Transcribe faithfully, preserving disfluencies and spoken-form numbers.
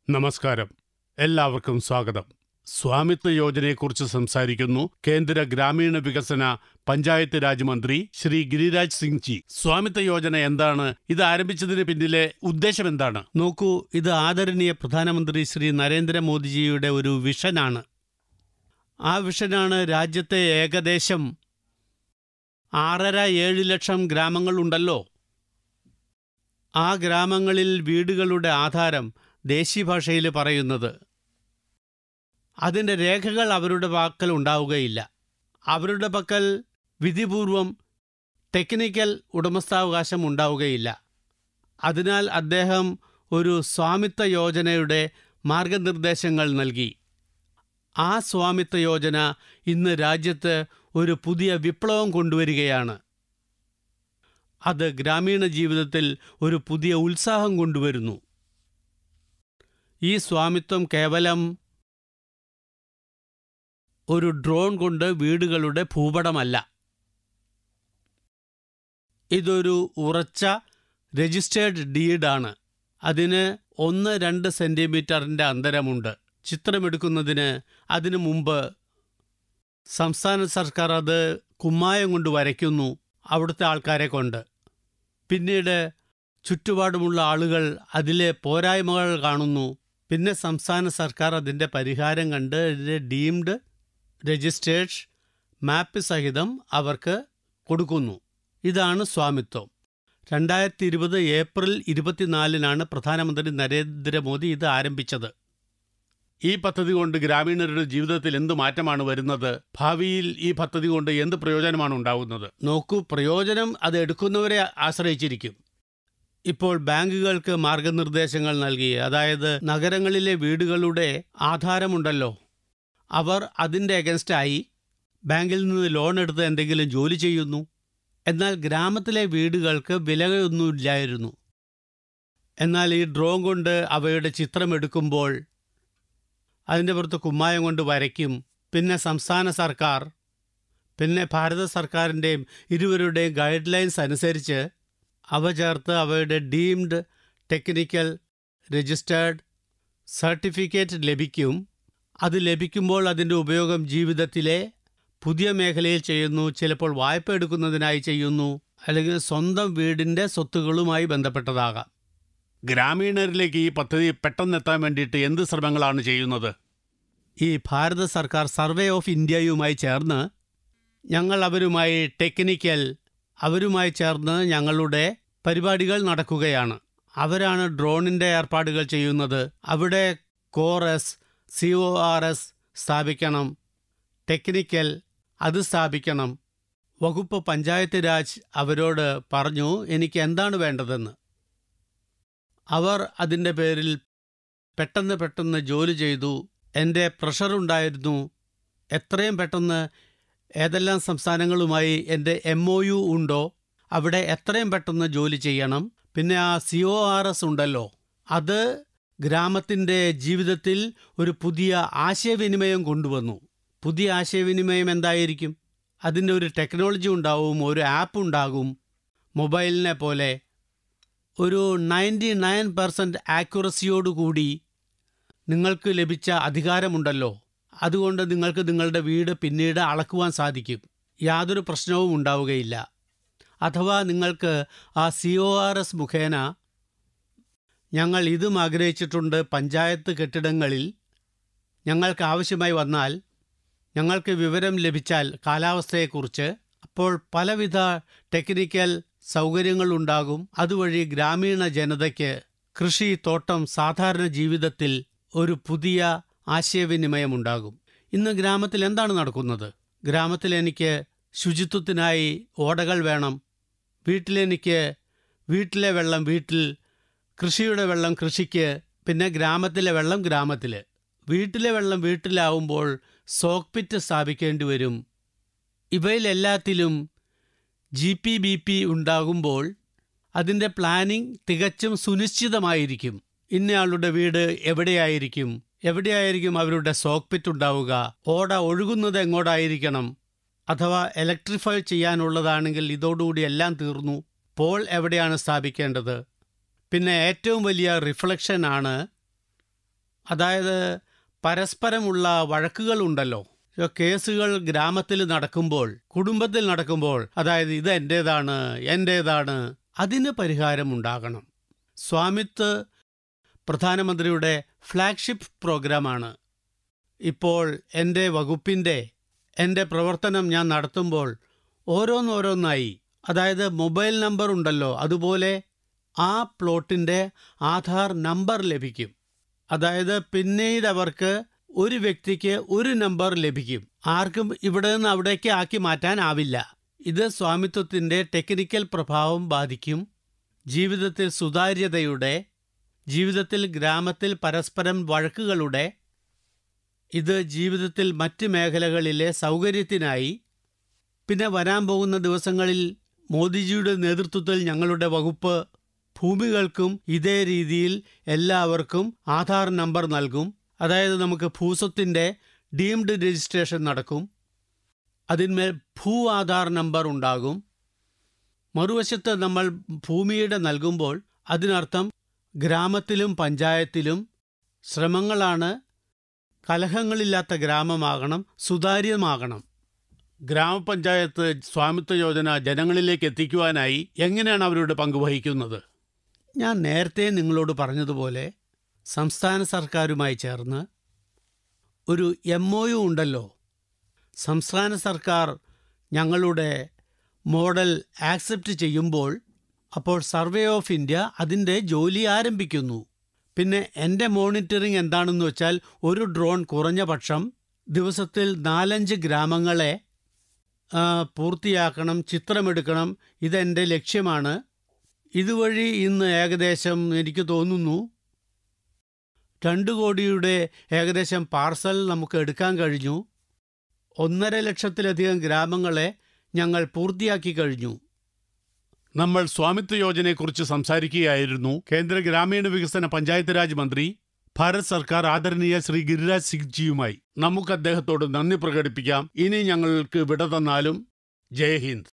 നമസ്കാരം, എല്ലാവർക്കും സ്വാഗതം. സ്വാമിത്വ യോജനയെക്കുറിച്ച് സംസാരിക്കുന്നു കേന്ദ്ര ഗ്രാമീണ വികസന പഞ്ചായത്ത് രാജ് മന്ത്രി ശ്രീ ഗിരിരാജ് സിംഗ് ജി. സ്വാമിത്വ യോജന എന്താണ്? ഇത് ആരംഭിച്ചതിന് പിന്നിലെ ഉദ്ദേശം എന്താണ്? നോക്കൂ, ഇത് ആദരണീയ പ്രധാനമന്ത്രി ശ്രീ നരേന്ദ്രമോദിജിയുടെ ഒരു വിഷനാണ്. ആ വിഷനാണ് രാജ്യത്തെ ഏകദേശം ആറര ഏഴ് ലക്ഷം ഗ്രാമങ്ങളുണ്ടല്ലോ. ആ ഗ്രാമങ്ങളിൽ വീടുകളുടെ ആധാരം ദേശീയ ഭാഷയിൽ പറയുന്നത്. അതിൻ്റെ രേഖകൾ അവരുടെ പക്കൽ ഉണ്ടാവുകയില്ല. അവരുടെ പക്കൽ വിധിപൂർവം ടെക്നിക്കൽ ഉടമസ്ഥാവകാശം ഉണ്ടാവുകയില്ല. അതിനാൽ അദ്ദേഹം ഒരു സ്വാമിത്വ യോജനയുടെ മാർഗനിർദ്ദേശങ്ങൾ നൽകി. ആ സ്വാമിത്വ യോജന ഇന്ന് രാജ്യത്ത് ഒരു പുതിയ വിപ്ലവം കൊണ്ടുവരികയാണ്. അത് ഗ്രാമീണ ജീവിതത്തിൽ ഒരു പുതിയ ഉത്സാഹം കൊണ്ടുവരുന്നു. ഈ സ്വാമിത്വം കേവലം ഒരു ഡ്രോൺ കൊണ്ട് വീടുകളുടെ ഭൂപടമല്ല. ഇതൊരു ഉറച്ച രജിസ്റ്റേർഡ് ഡീഡാണ്. അതിന് ഒന്ന് രണ്ട് സെൻറ്റിമീറ്ററിൻ്റെ അന്തരമുണ്ട്. ചിത്രമെടുക്കുന്നതിന് അതിനു മുമ്പ് സംസ്ഥാന സർക്കാർ അത് കുമ്മായം കൊണ്ട് വരയ്ക്കുന്നു, അവിടുത്തെ ആൾക്കാരെ കൊണ്ട്. പിന്നീട് ചുറ്റുപാടുമുള്ള ആളുകൾ അതിലെ പോരായ്മകൾ കാണുന്നു. പിന്നെ സംസ്ഥാന സർക്കാർ അതിൻ്റെ പരിഹാരം കണ്ട് ഇതിൻ്റെ ഡീംഡ് രജിസ്റ്റേർഡ് മാപ്പ് സഹിതം അവർക്ക് കൊടുക്കുന്നു. ഇതാണ് സ്വാമിത്വം. രണ്ടായിരത്തി ഇരുപത് ഏപ്രിൽ ഇരുപത്തിനാലിനാണ് പ്രധാനമന്ത്രി നരേന്ദ്രമോദി ഇത് ആരംഭിച്ചത്. ഈ പദ്ധതി കൊണ്ട് ഗ്രാമീണരുടെ ജീവിതത്തിൽ എന്ത് മാറ്റമാണ് വരുന്നത്? ഭാവിയിൽ ഈ പദ്ധതി കൊണ്ട് എന്ത് പ്രയോജനമാണ് ഉണ്ടാകുന്നത്? നോക്കൂ, പ്രയോജനം അത് എടുക്കുന്നവരെ ആശ്രയിച്ചിരിക്കും. ഇപ്പോൾ ബാങ്കുകൾക്ക് മാർഗനിർദ്ദേശങ്ങൾ നൽകി. അതായത് നഗരങ്ങളിലെ വീടുകളുടെ ആധാരമുണ്ടല്ലോ, അവർ അതിൻ്റെ അഗൻസ്റ്റായി ബാങ്കിൽ നിന്ന് ലോൺ എടുത്ത് എന്തെങ്കിലും ജോലി ചെയ്യുന്നു. എന്നാൽ ഗ്രാമത്തിലെ വീടുകൾക്ക് വിലയൊന്നുമില്ലായിരുന്നു. എന്നാൽ ഈ ഡ്രോൺ കൊണ്ട് അവയുടെ ചിത്രമെടുക്കുമ്പോൾ അതിൻ്റെ പുറത്ത് കുമ്മായം കൊണ്ട് വരയ്ക്കും. പിന്നെ സംസ്ഥാന സർക്കാർ പിന്നെ ഭാരത സർക്കാരിൻ്റെയും ഇരുവരുടെയും ഗൈഡ് ലൈൻസ് അനുസരിച്ച് അവ ചേർത്ത് അവയുടെ ഡീംഡ് ടെക്നിക്കൽ രജിസ്റ്റേർഡ് സർട്ടിഫിക്കറ്റ് ലഭിക്കും. അത് ലഭിക്കുമ്പോൾ അതിൻ്റെ ഉപയോഗം ജീവിതത്തിലെ പുതിയ മേഖലയിൽ ചെയ്യുന്നു. ചിലപ്പോൾ വായ്പ എടുക്കുന്നതിനായി ചെയ്യുന്നു, അല്ലെങ്കിൽ സ്വന്തം വീടിൻ്റെ സ്വത്തുകളുമായി ബന്ധപ്പെട്ടതാകാം. ഗ്രാമീണരിലേക്ക് ഈ പദ്ധതി പെട്ടെന്നെത്താൻ വേണ്ടിയിട്ട് എന്ത് ശ്രമങ്ങളാണ് ചെയ്യുന്നത്? ഈ ഭാരത സർക്കാർ സർവേ ഓഫ് ഇന്ത്യയുമായി ചേർന്ന് ഞങ്ങൾ അവരുമായി ടെക്നിക്കൽ അവരുമായി ചേർന്ന് ഞങ്ങളുടെ പരിപാടികൾ നടക്കുകയാണ്. അവരാണ് ഡ്രോണിൻ്റെ ഏർപ്പാടുകൾ ചെയ്യുന്നത്. അവിടെ CORS C O R S സ്ഥാപിക്കണം, ടെക്നിക്കൽ അത് സ്ഥാപിക്കണം. വകുപ്പ് പഞ്ചായത്ത് രാജ് അവരോട് പറഞ്ഞു എനിക്ക് എന്താണ് വേണ്ടതെന്ന്. അവർ അതിൻ്റെ പേരിൽ പെട്ടെന്ന് പെട്ടെന്ന് ജോലി ചെയ്തു. എൻ്റെ പ്രഷറുണ്ടായിരുന്നു. എത്രയും പെട്ടെന്ന് ഏതെല്ലാം സംസ്ഥാനങ്ങളുമായി എൻ്റെ എം ഒ യു ഉണ്ടോ അവിടെ എത്രയും പെട്ടെന്ന് ജോലി ചെയ്യണം. പിന്നെ ആ സി ഒ ആർ എസ് ഉണ്ടല്ലോ, അത് ഗ്രാമത്തിൻ്റെ ജീവിതത്തിൽ ഒരു പുതിയ ആശയവിനിമയം കൊണ്ടുവന്നു. പുതിയ ആശയവിനിമയം എന്തായിരിക്കും? അതിൻ്റെ ഒരു ടെക്നോളജി ഉണ്ടാവും, ഒരു ആപ്പ് ഉണ്ടാകും, മൊബൈലിനെ പോലെ. ഒരു നയൻറ്റി നയൻ പെർസെൻറ്റ് ആക്യുറസിയോടുകൂടി നിങ്ങൾക്ക് ലഭിച്ച അധികാരമുണ്ടല്ലോ, അതുകൊണ്ട് നിങ്ങൾക്ക് നിങ്ങളുടെ വീട് പിന്നീട് അളക്കുവാൻ സാധിക്കും. യാതൊരു പ്രശ്നവും ഉണ്ടാവുകയില്ല. അഥവാ നിങ്ങൾക്ക് ആ സി ഒ ആർ എസ് മുഖേന ഞങ്ങൾ ഇതും ആഗ്രഹിച്ചിട്ടുണ്ട്, പഞ്ചായത്ത് കെട്ടിടങ്ങളിൽ ഞങ്ങൾക്ക് ആവശ്യമായി വന്നാൽ ഞങ്ങൾക്ക് വിവരം ലഭിച്ചാൽ കാലാവസ്ഥയെക്കുറിച്ച്, അപ്പോൾ പലവിധ ടെക്നിക്കൽ സൗകര്യങ്ങളുണ്ടാകും. അതുവഴി ഗ്രാമീണ ജനതയ്ക്ക് കൃഷി, തോട്ടം, സാധാരണ ജീവിതത്തിൽ ഒരു പുതിയ ആശയവിനിമയമുണ്ടാകും. ഇന്ന് ഗ്രാമത്തിൽ എന്താണ് നടക്കുന്നത്? ഗ്രാമത്തിൽ എനിക്ക് ശുചിത്വത്തിനായി ഓടകൾ വേണം, വീട്ടിലെനിക്ക് വീട്ടിലെ വെള്ളം വീട്ടിൽ, കൃഷിയുടെ വെള്ളം കൃഷിക്ക്, പിന്നെ ഗ്രാമത്തിലെ വെള്ളം ഗ്രാമത്തിൽ. വീട്ടിലെ വെള്ളം വീട്ടിലാവുമ്പോൾ സോക്ക് പിറ്റ് സ്ഥാപിക്കേണ്ടി വരും. ഇവയിലെല്ലാത്തിലും ജി പി ബി പി ഉണ്ടാകുമ്പോൾ അതിൻ്റെ പ്ലാനിംഗ് തികച്ചും സുനിശ്ചിതമായിരിക്കും. ഇന്നയാളുടെ വീട് എവിടെയായിരിക്കും, എവിടെയായിരിക്കും അവരുടെ സോക്ക് പിറ്റ് ഉണ്ടാവുക, ഓട ഒഴുകുന്നത് എങ്ങോട്ടായിരിക്കണം. അഥവാ ഇലക്ട്രിഫൈ ചെയ്യാനുള്ളതാണെങ്കിൽ ഇതോടുകൂടി എല്ലാം തീർന്നു. പോൾ എവിടെയാണ് സ്ഥാപിക്കേണ്ടത്? പിന്നെ ഏറ്റവും വലിയ റിഫ്ലക്ഷനാണ് അതായത് പരസ്പരമുള്ള വഴക്കുകളുണ്ടല്ലോ, കേസുകൾ ഗ്രാമത്തിൽ നടക്കുമ്പോൾ, കുടുംബത്തിൽ നടക്കുമ്പോൾ, അതായത് ഇത് എൻ്റേതാണ് എൻ്റേതാണ് അതിന് പരിഹാരമുണ്ടാകണം. സ്വാമിത്വ് പ്രധാനമന്ത്രിയുടെ ഫ്ലാഗ്ഷിപ്പ് പ്രോഗ്രാമാണ്. ഇപ്പോൾ എൻ്റെ വകുപ്പിൻ്റെ എൻ്റെ പ്രവർത്തനം ഞാൻ നടത്തുമ്പോൾ ഓരോന്നോരോന്നായി, അതായത് മൊബൈൽ നമ്പർ ഉണ്ടല്ലോ, അതുപോലെ ആ പ്ലോട്ടിൻ്റെ ആധാർ നമ്പർ ലഭിക്കും. അതായത് പിന്നീട് അവർക്ക് ഒരു വ്യക്തിക്ക് ഒരു നമ്പർ ലഭിക്കും. ആർക്കും ഇവിടെ നിന്ന് അവിടേക്ക് ആക്കി മാറ്റാനാവില്ല. ഇത് സ്വാമിത്വത്തിൻ്റെ ടെക്നിക്കൽ പ്രഭാവം ബാധിക്കും. ജീവിതത്തിൽ സുതാര്യതയുടെ, ജീവിതത്തിൽ ഗ്രാമത്തിൽ പരസ്പരം വഴക്കുകളുടെ, ഇത് ജീവിതത്തിൽ മറ്റ് മേഖലകളിലെ സൗകര്യത്തിനായി. പിന്നെ വരാൻ പോകുന്ന ദിവസങ്ങളിൽ മോദിജിയുടെ നേതൃത്വത്തിൽ ഞങ്ങളുടെ വകുപ്പ് ഭൂമികൾക്കും ഇതേ രീതിയിൽ എല്ലാവർക്കും ആധാർ നമ്പർ നൽകും. അതായത് നമുക്ക് ഭൂസ്വത്തിൻ്റെ ഡീംഡ് രജിസ്ട്രേഷൻ നടക്കും. അതിന്മേൽ ഭൂ ആധാർ നമ്പർ ഉണ്ടാകും. മറുവശത്ത് നമ്മൾ ഭൂമിയുടെ നൽകുമ്പോൾ അതിനർത്ഥം ഗ്രാമത്തിലും പഞ്ചായത്തിലും ശ്രമങ്ങളാണ് കലഹങ്ങളില്ലാത്ത ഗ്രാമമാകണം, സുതാര്യമാകണം. ഗ്രാമപഞ്ചായത്ത് സ്വാമിത്വ യോജന ജനങ്ങളിലേക്ക് എത്തിക്കുവാനായി എങ്ങനെയാണ് അവരുടെ പങ്കുവഹിക്കുന്നത്? ഞാൻ നേരത്തെ നിങ്ങളോട് പറഞ്ഞതുപോലെ സംസ്ഥാന സർക്കാരുമായി ചേർന്ന് ഒരു എം ഒ യു ഉണ്ടല്ലോ. സംസ്ഥാന സർക്കാർ ഞങ്ങളുടെ മോഡൽ ആക്സെപ്റ്റ് ചെയ്യുമ്പോൾ അപ്പോൾ സർവേ ഓഫ് ഇന്ത്യ അതിൻ്റെ ജോലി ആരംഭിക്കുന്നു. പിന്നെ എൻ്റെ മോണിറ്ററിംഗ് എന്താണെന്ന് വെച്ചാൽ ഒരു ഡ്രോൺ കുറഞ്ഞ പക്ഷം ദിവസത്തിൽ നാലഞ്ച് ഗ്രാമങ്ങളെ പൂർത്തിയാക്കണം, ചിത്രമെടുക്കണം. ഇതെൻ്റെ ലക്ഷ്യമാണ്. ഇതുവഴി ഇന്ന് ഏകദേശം എനിക്ക് തോന്നുന്നു രണ്ട് കോടിയുടെ ഏകദേശം പാർസൽ നമുക്ക് എടുക്കാൻ കഴിഞ്ഞു. ഒന്നര ലക്ഷത്തിലധികം ഗ്രാമങ്ങളെ ഞങ്ങൾ പൂർത്തിയാക്കി കഴിഞ്ഞു. നമ്മൾ സ്വാമിത്വ യോജനയെക്കുറിച്ച് സംസാരിക്കുകയായിരുന്നു. കേന്ദ്ര ഗ്രാമീണ വികസന പഞ്ചായത്ത് രാജ് മന്ത്രി ഭാരത് സർക്കാർ ആദരണീയ ശ്രീ ഗിരിരാജ് സിംഗ് ജിയുമായി. നമുക്ക് അദ്ദേഹത്തോട് നന്ദി പ്രകടിപ്പിക്കാം. ഇനി ഞങ്ങൾക്ക് വിട തന്നാലും. ജയ് ഹിന്ദ്.